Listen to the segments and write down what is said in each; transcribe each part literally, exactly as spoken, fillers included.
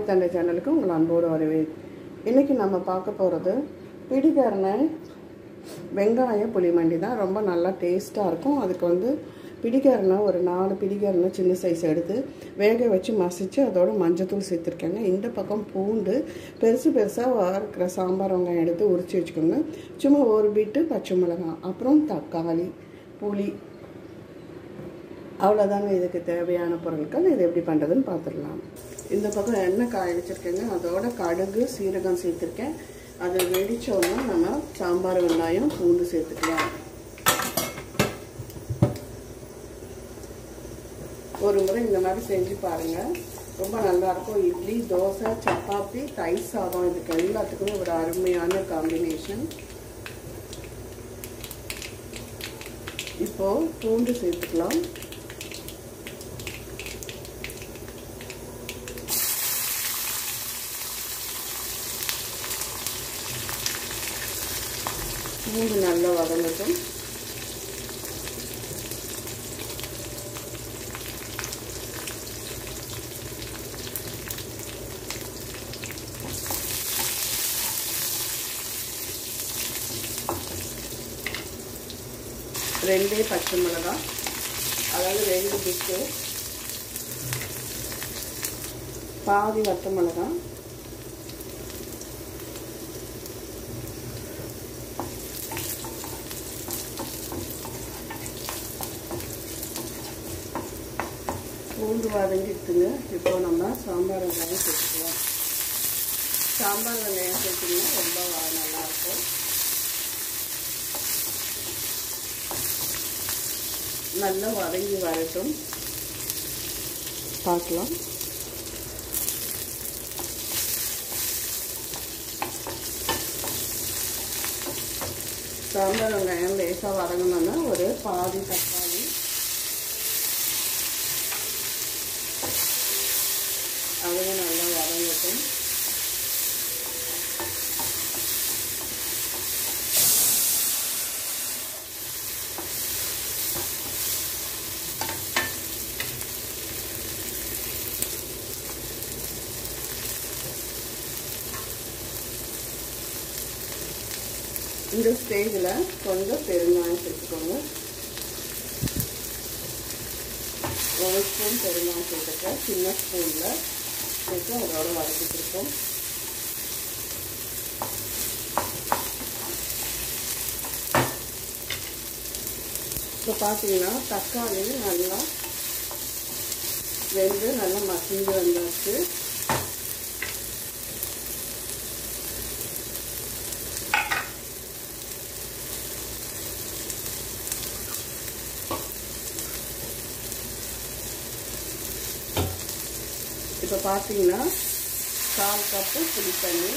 தந்தை சேனலுக்கு உங்கள் அன்போடு வரவே. இன்றைக்கி நம்ம பார்க்க போகிறது பிடிகரணை வெங்காய புளிமண்டி தான். ரொம்ப நல்லா டேஸ்ட்டாக இருக்கும். அதுக்கு வந்து பிடிகரணை ஒரு நாலு பிடிகரணை சின்ன சைஸ் எடுத்து வேக வச்சு மசித்து அதோட மஞ்சத்தூள் சேர்த்துருக்கேங்க. இந்த பக்கம் பூண்டு பெருசு பெருசாக இருக்கிற சாம்பார் வெங்காயம் எடுத்து உரித்து வச்சுக்கோங்க. சும்மா ஒரு பீட்டு பச்சை மிளகாய், அப்புறம் தக்காளி, புளி, அவ்வளோதாங்க இதுக்கு தேவையான பொருட்கள். இது எப்படி பண்ணுறதுன்னு பார்த்துடலாம். இந்த பக்கம் எண்ணெய் காய வச்சுருக்கேங்க. அதோட கடுகு சீரகம் சேர்த்துருக்கேன். அது வெடித்தோன்னா நம்ம சாம்பார் வெங்காயம் பூண்டு சேர்த்துக்கலாம். ஒரு முறை இந்த மாதிரி செஞ்சு பாருங்கள், ரொம்ப நல்லாயிருக்கும். இட்லி, தோசை, சப்பாத்தி, தயிர் சாதம் இதுக்கு எல்லாத்துக்குமே ஒரு அருமையான காம்பினேஷன். இப்போது பூண்டு சேர்த்துக்கலாம். பூண்டு நல்லா வதங்கட்டும். ரெண்டே பச்சை மிளகாய், அதாவது ரெண்டு பிட்டு, பாதி வத்த மிளகாய், பூண்டு வதங்கிட்டுங்க. இப்போ நம்ம சாம்பார் வெங்காயம் சேர்த்துக்கலாம். சாம்பார் வெங்காயம் சேர்த்திங்கன்னா ரொம்ப நல்லாயிருக்கும். நல்லா வதங்கி வரட்டும், பார்க்கலாம். சாம்பார் வெங்காயம் லேசாக வதங்கணும்னா ஒரு பாதி தக்காளி, அதையும் நல்லா வதங்கட்டும். இந்த ஸ்டேஜில் கொஞ்சம் பெருங்காயம் சேர்த்துக்கோங்க. ஒரு ஸ்பூன் பெருங்காயம் சேர்த்துக்க, சின்ன ஸ்பூனில் சேர்த்து அதோட வதக்கிட்டுருக்கோம். இப்போ பார்த்தீங்கன்னா தக்காளி நல்லா வெந்து நல்லா மசிஞ்சு வந்தாச்சு. இப்போ பார்த்தீங்கன்னா கால் கப்பு புளி தண்ணி,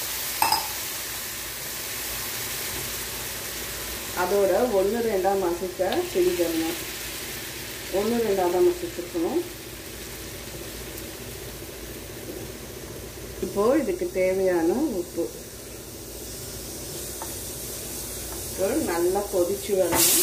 அதோட ஒன்று ரெண்டாக மசிக்க பிடிக்கணும். ஒன்று ரெண்டாக தான் மசிச்சிருக்கணும். இப்போது இதுக்கு தேவையான உப்பு நல்லா கொதிச்சு வரணும்.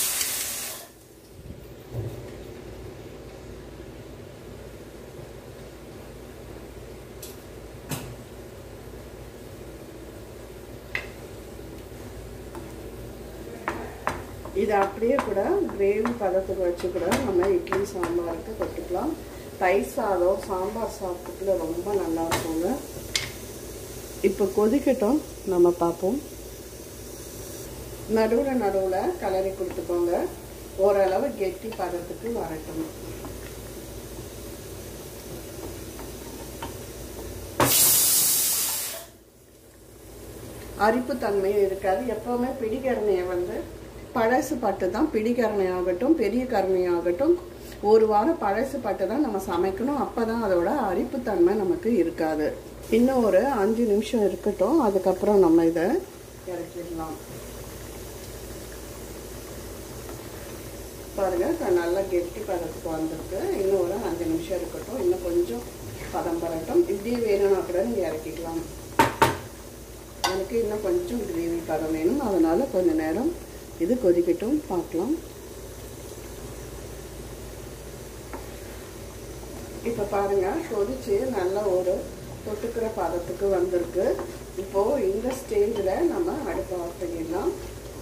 இது அப்படியே கூட கிரேவி பதத்துக்கு வச்சு கூட நம்ம இட்லி சாம்பாருக்கு கொட்டிக்கலாம். தயிர் சாதம் சாம்பார் சாப்பிட்டுக்குள்ள ரொம்ப நல்லா இருக்குங்க. இப்போ கொதிக்கட்டும், நம்ம பார்ப்போம். நடுவில் நடுவில் கலரி கொடுத்துக்கோங்க. ஓரளவு கெட்டி பதத்துக்கு வரட்டும். அரிப்பு தன்மையும் இருக்காது. எப்போவுமே பிடிகரணையை வந்து பழசு பட்டு தான், பிடிகரணை ஆகட்டும் பெரிய கரணை ஆகட்டும், ஒரு வாரம் பழசு பட்டு தான் நம்ம சமைக்கணும். அப்போ தான் அதோட அரிப்புத்தன்மை நமக்கு இருக்காது. இன்னும் ஒரு அஞ்சு நிமிஷம் இருக்கட்டும், அதுக்கப்புறம் நம்ம இதை இறக்கிடலாம். பாருங்கள், நல்லா கெட்டி பதத்துக்கு வந்திருக்கு. இன்னும் ஒரு அஞ்சு நிமிஷம் இருக்கட்டும், இன்னும் கொஞ்சம் பதம் பரட்டும். இப்படியே வேணும்னா கூட நீங்கள் இறக்கிக்கலாம். எனக்கு இன்னும் கொஞ்சம் கிரேவி பதம் வேணும், அதனால் கொஞ்சம் நேரம் இது கொதிக்கட்டும், பார்க்கலாம். இப்போ பாருங்கள், கொதிச்சு நல்லா ஒரு தொட்டுக்கிற பதத்துக்கு வந்திருக்கு. இப்போது இந்த ஸ்டேஜில் நம்ம அடுப்பை ஆஃப் பண்ணிடலாம்.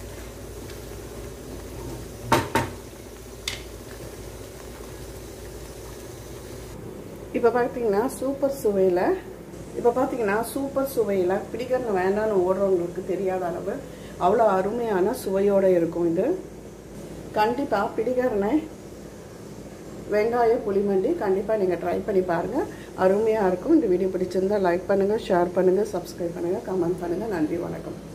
இப்போ பார்த்தீங்கன்னா சூப்பர் சுவையில் இப்போ பார்த்தீங்கன்னா சூப்பர் சுவையில் பிடிக்கரணை வேண்டாம்னு ஓடுறவங்களுக்கு தெரியாத அளவு அவ்வளோ அருமையான சுவையோடு இருக்கும். இது கண்டிப்பாக பிடிக்கரணை வெங்காய புளிமண்டி கண்டிப்பாக நீங்கள் ட்ரை பண்ணி பாருங்கள். அருமையாக இருக்கும். இந்த வீடியோ பிடிச்சிருந்தால் லைக் பண்ணுங்கள், ஷேர் பண்ணுங்கள், சப்ஸ்கிரைப் பண்ணுங்கள், கமெண்ட் பண்ணுங்கள். நன்றி, வணக்கம்.